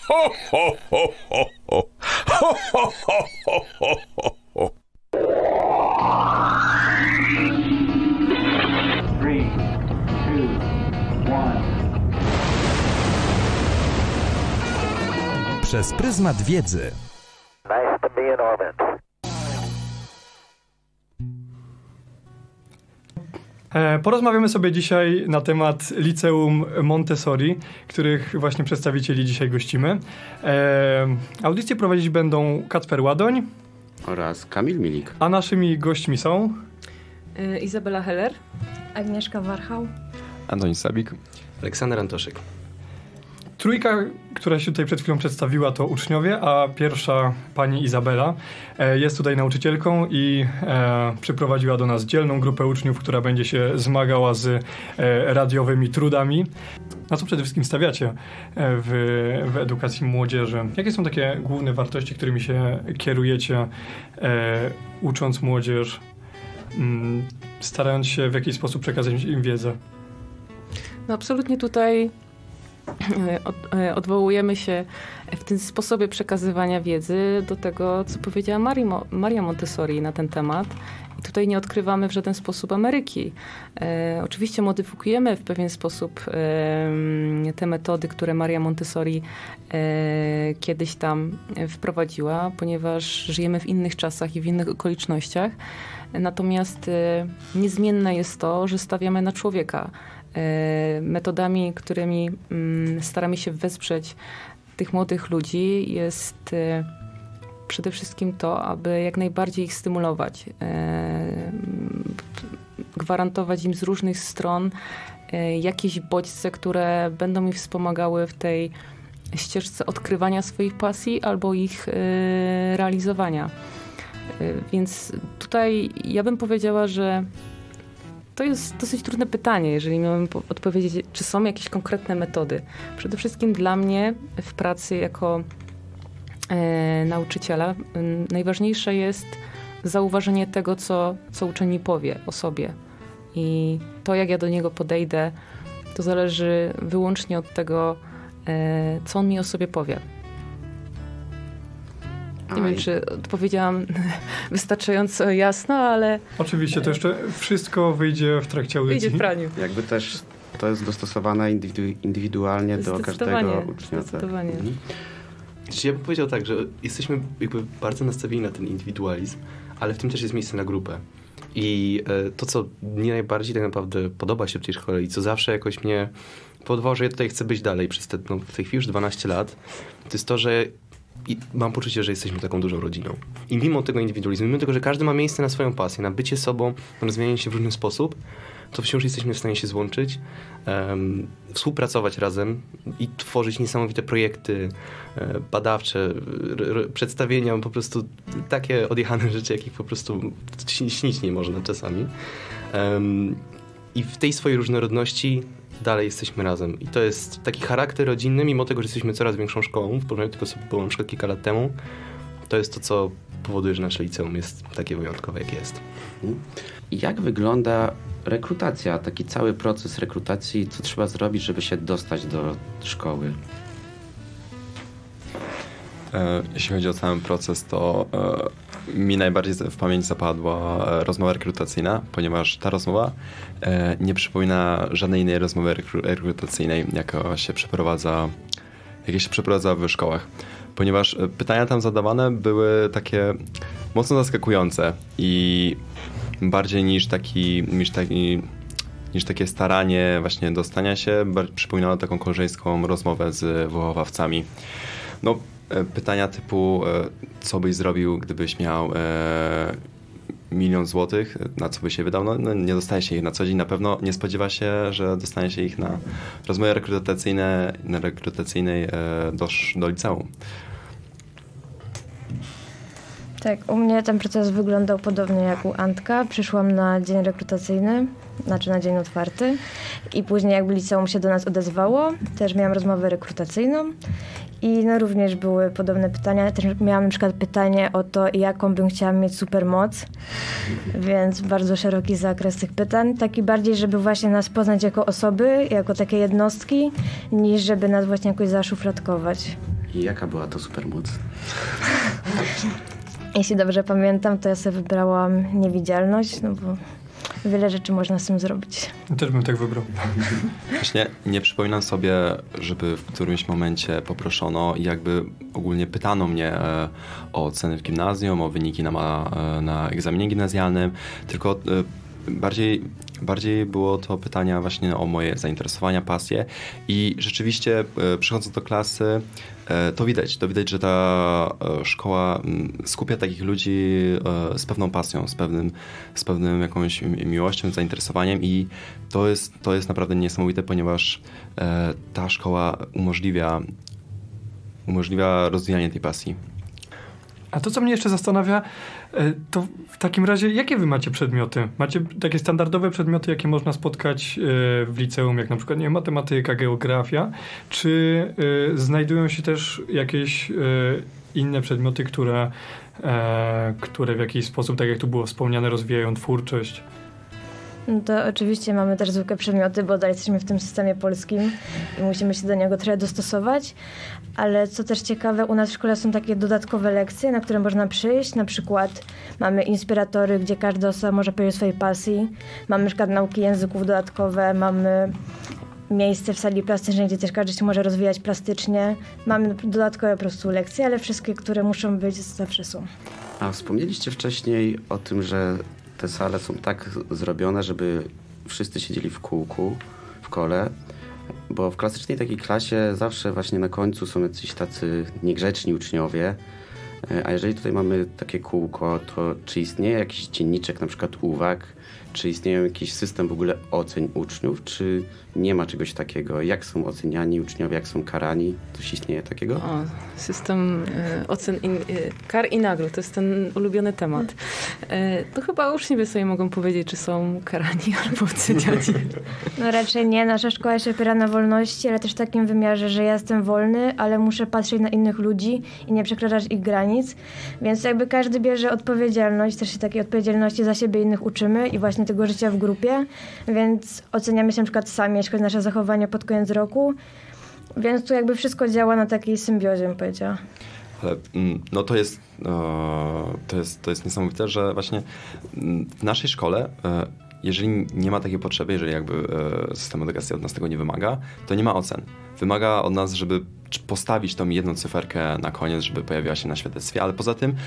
Ho, ho, ho, ho, ho. Ho, ho, ho, ho, ho, ho, ho. 3, 2, 1. Przez pryzmat wiedzy. Nice to be in orbit. Porozmawiamy sobie dzisiaj na temat Liceum Montessori, których właśnie przedstawicieli dzisiaj gościmy. Audycję prowadzić będą Kacper Ładoń oraz Kamil Milik. A naszymi gośćmi są Izabela Heller, Agnieszka Warchał, Antonin Sabik, Aleksander Antoszyk. Trójka, która się tutaj przed chwilą przedstawiła, to uczniowie, a pierwsza pani Izabela jest tutaj nauczycielką i przyprowadziła do nas dzielną grupę uczniów, która będzie się zmagała z radiowymi trudami. Na co przede wszystkim stawiacie w edukacji młodzieży? Jakie są takie główne wartości, którymi się kierujecie, ucząc młodzież, starając się w jakiś sposób przekazać im wiedzę? No absolutnie tutaj odwołujemy się w tym sposobie przekazywania wiedzy do tego, co powiedziała Maria Montessori na ten temat. I tutaj nie odkrywamy w żaden sposób Ameryki. Oczywiście modyfikujemy w pewien sposób te metody, które Maria Montessori kiedyś tam wprowadziła, ponieważ żyjemy w innych czasach i w innych okolicznościach. Natomiast niezmienne jest to, że stawiamy na człowieka. Metodami, którymi staramy się wesprzeć tych młodych ludzi, jest przede wszystkim to, aby jak najbardziej ich stymulować, gwarantować im z różnych stron jakieś bodźce, które będą ich wspomagały w tej ścieżce odkrywania swoich pasji albo ich realizowania. Więc tutaj ja bym powiedziała, że to jest dosyć trudne pytanie, jeżeli miałbym odpowiedzieć, czy są jakieś konkretne metody. Przede wszystkim dla mnie w pracy jako nauczyciela najważniejsze jest zauważenie tego, co uczeń mi powie o sobie. I to, jak ja do niego podejdę, to zależy wyłącznie od tego, co on mi o sobie powie. Nie wiem, czy odpowiedziałam wystarczająco jasno, ale... Oczywiście, to jeszcze wszystko wyjdzie w trakcie audycji. Wyjdzie w praniu. Jakby też to jest dostosowane indywidualnie do każdego ucznia. Zdecydowanie. Mhm. Ja bym powiedział tak, że jesteśmy jakby bardzo nastawieni na ten indywidualizm, ale w tym też jest miejsce na grupę. I to, co mnie najbardziej tak naprawdę podoba się w tej szkole i co zawsze jakoś mnie podważy, że ja tutaj chcę być dalej przez w tej chwili już 12 lat, to jest to, że i mam poczucie, że jesteśmy taką dużą rodziną. I mimo tego indywidualizmu, mimo tego, że każdy ma miejsce na swoją pasję, na bycie sobą, na rozwijanie się w różny sposób, to wciąż jesteśmy w stanie się złączyć, współpracować razem i tworzyć niesamowite projekty badawcze, przedstawienia, po prostu takie odjechane rzeczy, jakich po prostu śnić nie można czasami. I w tej swojej różnorodności dalej jesteśmy razem. I to jest taki charakter rodzinny, mimo tego, że jesteśmy coraz większą szkołą, w porównaniu tylko sobie było na przykład kilka lat temu, to jest to, co powoduje, że nasze liceum jest takie wyjątkowe, jak jest. Jak wygląda rekrutacja, taki cały proces rekrutacji, co trzeba zrobić, żeby się dostać do szkoły? Jeśli chodzi o cały proces, to mi najbardziej w pamięć zapadła rozmowa rekrutacyjna, ponieważ ta rozmowa nie przypomina żadnej innej rozmowy rekrutacyjnej, jakie się przeprowadza w szkołach. Ponieważ pytania tam zadawane były takie mocno zaskakujące i bardziej niż takie staranie właśnie dostania się, przypominało taką koleżeńską rozmowę z wychowawcami. No, pytania typu, co byś zrobił, gdybyś miał 1 000 000 złotych, na co by się wydał? No, nie dostaje się ich na co dzień. Na pewno nie spodziewa się, że dostanie się ich na rozmowy rekrutacyjnej do liceum. Tak, u mnie ten proces wyglądał podobnie jak u Antka. Przyszłam na dzień rekrutacyjny, znaczy na dzień otwarty i później jakby liceum się do nas odezwało, też miałam rozmowę rekrutacyjną i no również były podobne pytania. Też miałam na przykład pytanie o to, jaką bym chciała mieć supermoc, więc bardzo szeroki zakres tych pytań. Taki bardziej, żeby właśnie nas poznać jako osoby, jako takie jednostki, niż żeby nas właśnie jakoś zaszufladkować. I jaka była to supermoc? Jeśli dobrze pamiętam, to ja sobie wybrałam niewidzialność, no bo wiele rzeczy można z tym zrobić. Też bym tak wybrał. Właśnie nie przypominam sobie, żeby w którymś momencie poproszono i jakby ogólnie pytano mnie o oceny w gimnazjum, o wyniki na egzaminie gimnazjalnym, tylko bardziej było to pytania właśnie o moje zainteresowania, pasje i rzeczywiście przychodząc do klasy to widać, że ta szkoła skupia takich ludzi z pewną pasją, z pewnym jakąś miłością, zainteresowaniem i to jest naprawdę niesamowite, ponieważ ta szkoła umożliwia rozwijanie tej pasji. A to, co mnie jeszcze zastanawia, to w takim razie, jakie wy macie przedmioty? Macie takie standardowe przedmioty, jakie można spotkać w liceum, jak na przykład, nie wiem, matematyka, geografia, czy znajdują się też jakieś inne przedmioty, które w jakiś sposób, tak jak tu było wspomniane, rozwijają twórczość? No to oczywiście mamy też zwykłe przedmioty, bo dalej jesteśmy w tym systemie polskim i musimy się do niego trochę dostosować, ale co też ciekawe, u nas w szkole są takie dodatkowe lekcje, na które można przyjść, na przykład mamy inspiratory, gdzie każda osoba może powiedzieć o swojej pasji, mamy na przykład nauki języków dodatkowe, mamy miejsce w sali plastycznej, gdzie też każdy się może rozwijać plastycznie, mamy dodatkowe po prostu lekcje, ale wszystkie, które muszą być, zawsze są. A wspomnieliście wcześniej o tym, że te sale są tak zrobione, żeby wszyscy siedzieli w kółku, w kole, bo w klasycznej takiej klasie zawsze właśnie na końcu są jacyś tacy niegrzeczni uczniowie, a jeżeli tutaj mamy takie kółko, to czy istnieje jakiś dzienniczek, na przykład uwag, czy istnieje jakiś system w ogóle ocen uczniów, czy nie ma czegoś takiego? Jak są oceniani uczniowie, jak są karani? Coś istnieje takiego? System ocen kar i nagród, to jest ten ulubiony temat. To chyba uczniowie sobie mogą powiedzieć, czy są karani albo oceniani. No raczej nie. Nasza szkoła się opiera na wolności, ale też w takim wymiarze, że ja jestem wolny, ale muszę patrzeć na innych ludzi i nie przekraczać ich granic. Więc jakby każdy bierze odpowiedzialność, też się takiej odpowiedzialności za siebie innych uczymy i właśnie tego życia w grupie, więc oceniamy się na przykład sami, jeśli chodzi o nasze zachowanie pod koniec roku, więc tu jakby wszystko działa na takiej symbiozie, bym powiedziała. Ale no to jest niesamowite, że właśnie w naszej szkole, jeżeli nie ma takiej potrzeby, jeżeli jakby system edukacji od nas tego nie wymaga, to nie ma ocen. Wymaga od nas, żeby postawić tą jedną cyferkę na koniec, żeby pojawiła się na świadectwie, ale poza tym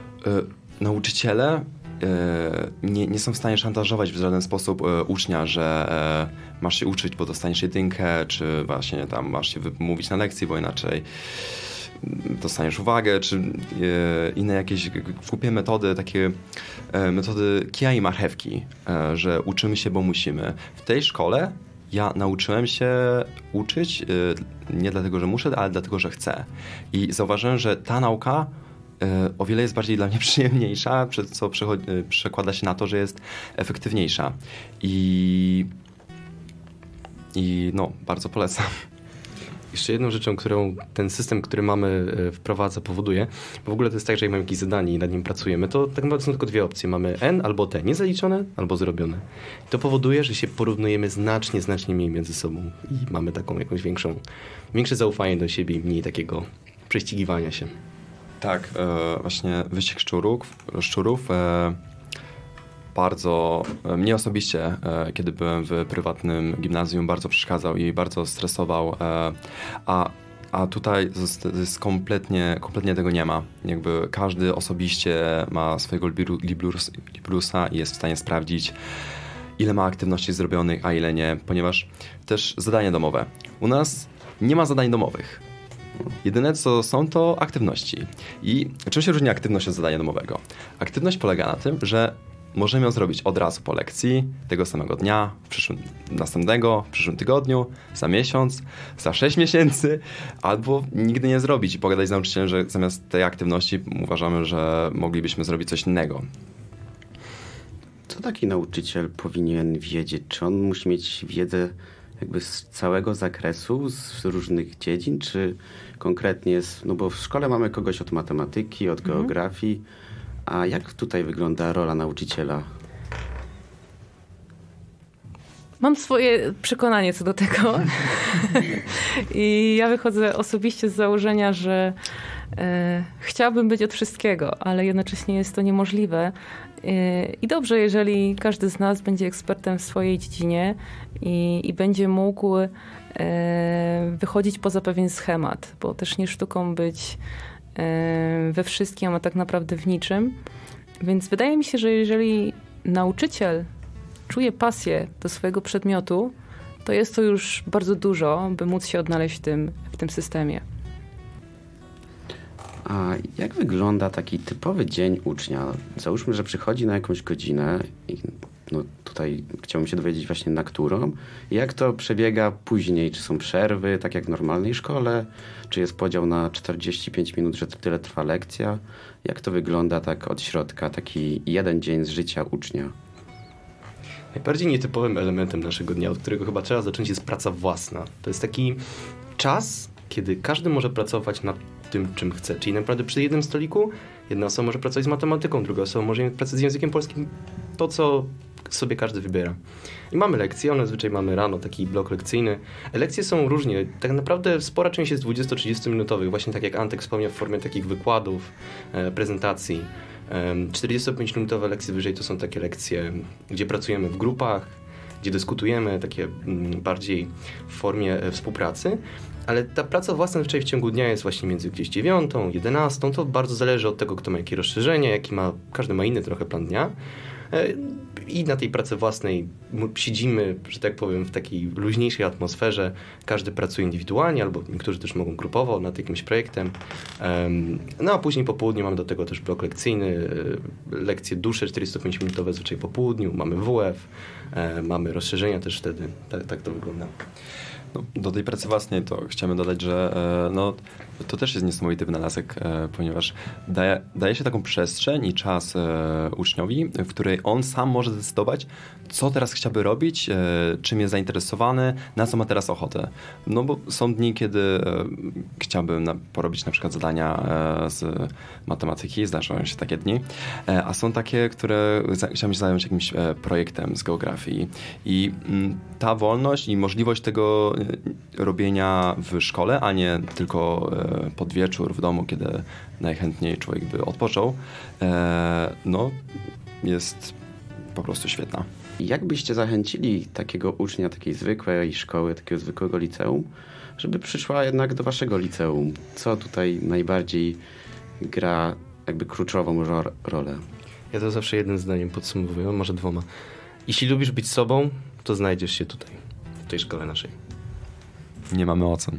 nauczyciele nie są w stanie szantażować w żaden sposób ucznia, że masz się uczyć, bo dostaniesz jedynkę, czy właśnie tam masz się wymówić na lekcji, bo inaczej dostaniesz uwagę, czy inne jakieś głupie metody, takie metody kija i marchewki, że uczymy się, bo musimy. W tej szkole ja nauczyłem się uczyć nie dlatego, że muszę, ale dlatego, że chcę. I zauważyłem, że ta nauka o wiele jest bardziej dla mnie przyjemniejsza, co przekłada się na to, że jest efektywniejsza. I no, bardzo polecam. Jeszcze jedną rzeczą, którą ten system, który mamy, wprowadza, powoduje, bo w ogóle to jest tak, że jak mamy jakieś zadanie i nad nim pracujemy, to tak naprawdę są tylko dwie opcje. Mamy N albo T, niezaliczone albo zrobione. I to powoduje, że się porównujemy znacznie mniej między sobą i mamy taką jakąś większe zaufanie do siebie i mniej takiego prześcigiwania się. Tak, właśnie wyścig szczurów bardzo, mnie osobiście, kiedy byłem w prywatnym gimnazjum, bardzo przeszkadzał i bardzo stresował, a tutaj jest kompletnie tego nie ma. Jakby każdy osobiście ma swojego librusa i jest w stanie sprawdzić, ile ma aktywności zrobionych, a ile nie, ponieważ też zadania domowe. U nas nie ma zadań domowych. Jedyne co są, to aktywności. I czym się różni aktywność od zadania domowego? Aktywność polega na tym, że możemy ją zrobić od razu po lekcji, tego samego dnia, następnego, w przyszłym tygodniu, za miesiąc, za 6 miesięcy, albo nigdy nie zrobić i pogadać z nauczycielem, że zamiast tej aktywności uważamy, że moglibyśmy zrobić coś innego. Co taki nauczyciel powinien wiedzieć? Czy on musi mieć wiedzę jakby z całego zakresu, z różnych dziedzin, czy konkretnie no bo w szkole mamy kogoś od matematyki, od geografii, a jak tutaj wygląda rola nauczyciela? Mam swoje przekonanie co do tego. I ja wychodzę osobiście z założenia, że chciałabym być od wszystkiego, ale jednocześnie jest to niemożliwe. I dobrze, jeżeli każdy z nas będzie ekspertem w swojej dziedzinie i będzie mógł wychodzić poza pewien schemat, bo też nie sztuką być we wszystkim, a tak naprawdę w niczym. Więc wydaje mi się, że jeżeli nauczyciel czuje pasję do swojego przedmiotu, to jest to już bardzo dużo, by móc się odnaleźć w tym systemie. A jak wygląda taki typowy dzień ucznia? Załóżmy, że przychodzi na jakąś godzinę i no tutaj chciałbym się dowiedzieć właśnie na którą. Jak to przebiega później? Czy są przerwy, tak jak w normalnej szkole? Czy jest podział na 45 minut, że tyle trwa lekcja? Jak to wygląda tak od środka, taki jeden dzień z życia ucznia? Najbardziej nietypowym elementem naszego dnia, od którego chyba trzeba zacząć, jest praca własna. To jest taki czas, kiedy każdy może pracować nad tym, czym chce. Czyli naprawdę przy jednym stoliku jedna osoba może pracować z matematyką, druga osoba może mieć pracę z językiem polskim. To, co sobie każdy wybiera. I mamy lekcje, one zazwyczaj mamy rano, taki blok lekcyjny. Lekcje są różnie. Tak naprawdę spora część jest 20-30 minutowych, właśnie tak jak Antek wspomniał, w formie takich wykładów, prezentacji. 45-minutowe lekcje wyżej to są takie lekcje, gdzie pracujemy w grupach, gdzie dyskutujemy, takie bardziej w formie współpracy. Ale ta praca własna zazwyczaj w ciągu dnia jest właśnie między gdzieś 9, 11. To bardzo zależy od tego, kto ma jakie rozszerzenie, każdy ma inny trochę plan dnia. I na tej pracy własnej siedzimy, że tak powiem, w takiej luźniejszej atmosferze. Każdy pracuje indywidualnie, albo niektórzy też mogą grupowo nad jakimś projektem. No a później po południu mamy do tego też blok lekcyjny, lekcje dłuższe, 45-minutowe zazwyczaj po południu. Mamy WF, mamy rozszerzenia też wtedy. Tak to wygląda. No, do tej pracy własnej to chciałem dodać, że to też jest niesamowity wynalazek, ponieważ daje się taką przestrzeń i czas uczniowi, w której on sam może zdecydować, co teraz chciałby robić, czym jest zainteresowany, na co ma teraz ochotę. No bo są dni, kiedy chciałbym porobić na przykład zadania z matematyki, zdarzają się takie dni, a są takie, które chciałbym się zająć jakimś projektem z geografii. I ta wolność i możliwość tego robienia w szkole, a nie tylko pod wieczór w domu, kiedy najchętniej człowiek by odpoczął, no jest po prostu świetna. Jak byście zachęcili takiego ucznia, takiej zwykłej szkoły, takiego zwykłego liceum, żeby przyszła jednak do waszego liceum? Co tutaj najbardziej gra jakby kluczową rolę? Ja to zawsze jednym zdaniem podsumowuję, może dwoma. Jeśli lubisz być sobą, to znajdziesz się tutaj, w tej szkole naszej. Nie mamy ocen.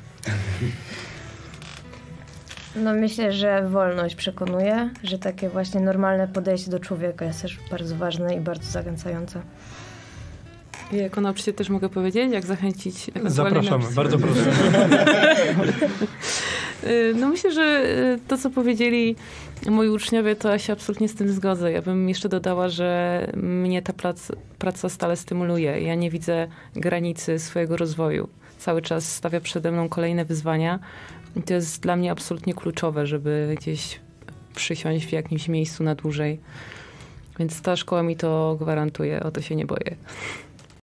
No myślę, że wolność przekonuje, że takie właśnie normalne podejście do człowieka jest też bardzo ważne i bardzo zachęcające. I jako nauczyciel też mogę powiedzieć, jak zachęcić... Zapraszamy, bardzo proszę. No myślę, że to, co powiedzieli moi uczniowie, to ja się absolutnie z tym zgodzę. Ja bym jeszcze dodała, że mnie ta praca stale stymuluje. Ja nie widzę granicy swojego rozwoju. Cały czas stawia przede mną kolejne wyzwania. I to jest dla mnie absolutnie kluczowe, żeby gdzieś przysiąść w jakimś miejscu na dłużej. Więc ta szkoła mi to gwarantuje, o to się nie boję.